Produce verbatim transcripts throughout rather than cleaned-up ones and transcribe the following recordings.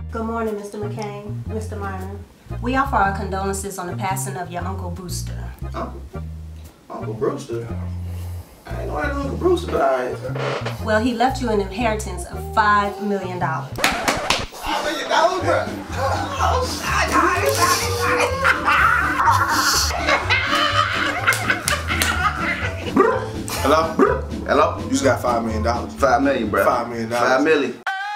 Good morning, Mister McCain, Mister Minor. We offer our condolences on the passing of your Uncle Brewster. Uncle? Uncle Brewster? I ain't know I had an Uncle Brewster, but I... Well, he left you an inheritance of five million dollars. five million dollars, bro? Oh, shit. Hello? Hello? You just got five million dollars. Five million, bro. Five million dollars. Five million.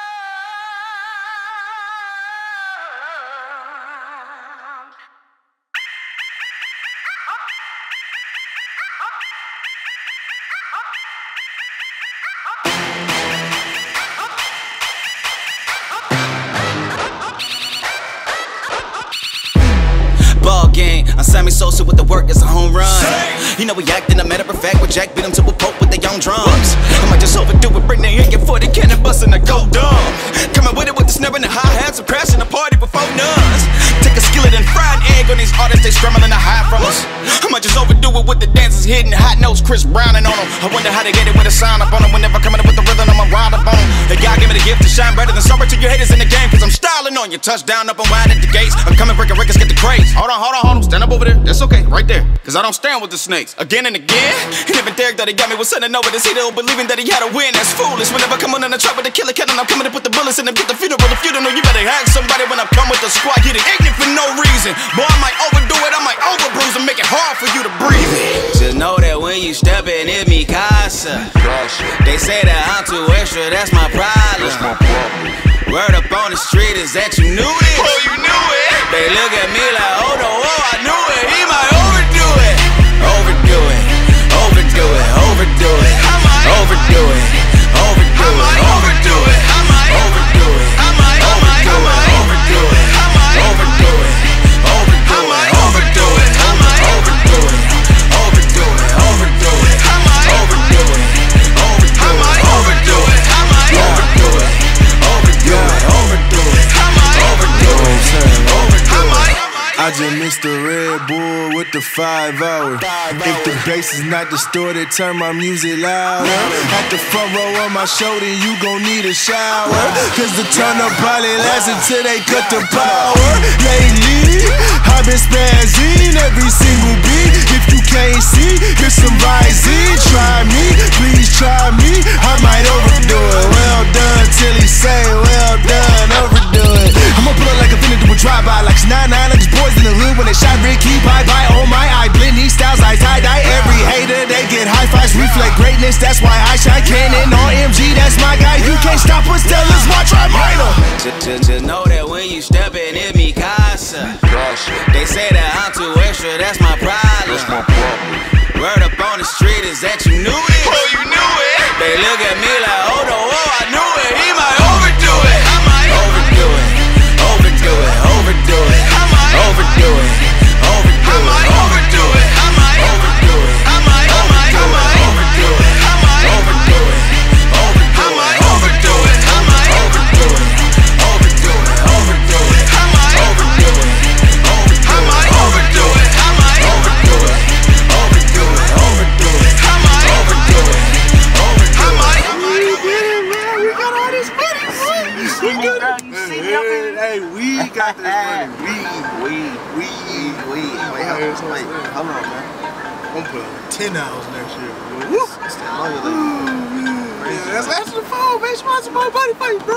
Ball game, I'm Sammy Sosa with the work, it's a home run. You know we acting a matter of fact, with Jack beat him to a pope with their own drums. I might just overdo it, bring the A K forty cannon bustin' a go dumb. Coming with it with the snare and the hi-hats and crashing the party before nuns. Take a skillet and fry an egg on these artists, they scrambling to hide from us. I might just overdo it with the dancers hitting hot notes, Chris Browning on them. I wonder how they get it with a sign up on them. Whenever coming up with the rhythm, I'ma ride up on them. Hey God, give me the gift to shine brighter than summer to your haters in the game, cause I'm styling on you. Touchdown up and wide at the gates. I'm coming breaking records, get the craze. Hold on, hold on, hold on, stand up over there. That's okay, right there. Cause I don't stand with the snakes. Again and again. And even Derek that he got me was sending over this hero, believing that he had a win. That's foolish. Whenever I come on in the trap with the killer cat and I'm coming to put the bullets in them, get the funeral. If you don't know, you better hang somebody when I come with the squad. Get it ignorant for no reason. Boy, I might overdo it, I might overbruise and make it hard for you to breathe it. Just know that when you step in, it's me casa. They say that I'm too extra, that's my problem. Word up on the street is that you knew this. Oh, you knew it. They look at me like, oh no, oh, I knew it. He might overdo it. Overdo it. Overdo it. Overdo it. Overdo it. Overdo it. Overdo it. Overdo it. I might overdo it. Overdo it. Overdo it. Overdo it. Overdo it. I might overdo it. Overdo it. Overdo it. I might overdo it. Overdo it. Overdo it. I might overdo it. Overdo it. Overdo it. I might overdo it. Overdo it. I just mixed the Red Bull with the five hour. If the bass is not distorted, turn my music louder. At the front row of my show, then you gon' need a shower. Cause the turn up probably lasts until they cut the power. Lately, I've been spazzing every single beat. If you can't see, here's some rising. Try me, please try me. I might overdo it. Well done till he say, well done, overdo it. I'ma pull it like a finna do a drive-by, like nine nine, like boys in the hood when they shot Ricky. Bye bye, oh my, I blend these styles, I tie-dye. Every hater, they get high fives, reflect greatness, that's why I shine. Canon on M G, that's my guy. You can't stop us, tell us watch right minor. Just, just, just know that when you step in, it's me casa. They say that I'm too extra, that's my problem. Word up on the street is that you knew this. Oh, you knew it. They look at me like, oh no, oh, I knew it. He might overdo it. I might overdo it. Overdo it. Overdo it. I might overdo it. Overdo it. I might overdo it. I might overdo it. I might overdo it. I might overdo it. I might overdo it. I might overdo it. Overdo it. Overdo it. I might overdo it. I might overdo it. I might overdo it. Overdo it. Overdo it. I might overdo it. I might. We got all this money, we got it. Hey, we got this money. We, we, we, we. Wait, hold on, wait, hold on, man. I'm gonna put on ten hours next year. Woo! That's that money, like, that's after the phone, man. She wants some more money for you, bro.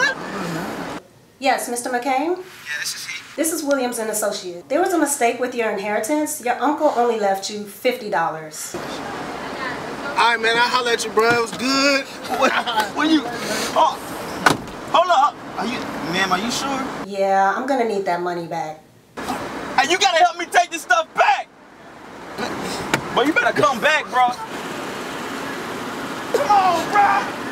Yes, Mister McCain? Yeah, this is he. This is Williams and Associates. There was a mistake with your inheritance. Your uncle only left you fifty dollars. Alright, man, I'll holler at you, bro. It was good. When you, oh, hold up. Are you, ma'am, are you sure? Yeah, I'm gonna need that money back. Hey, you gotta help me take this stuff back. But you better come back, bro. Come on, bro.